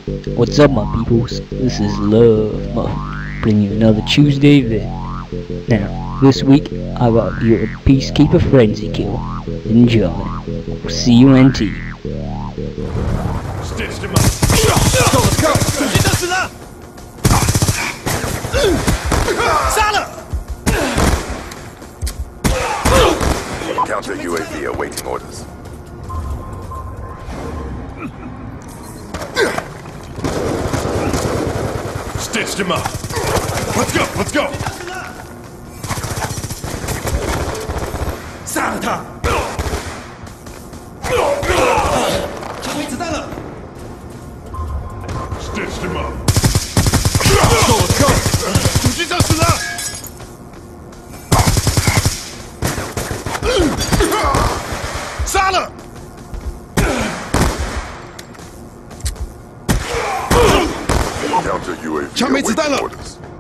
What's up, my peoples? This is Love bringing you another Tuesday vid. Now, this week I got your Peacekeeper Frenzy kill. Enjoy. See you, NT. Stitched him up. Let's go! 你的死了！杀了！ Counter UAV awaiting orders. Stitched him up. Let's go! Let's go! 杀了他！枪没子弹了！ Stitched him up. Let's go! Let's go! 主机长死了！ 杀了！ Counter UAV 枪没子弹了！ awaiting orders.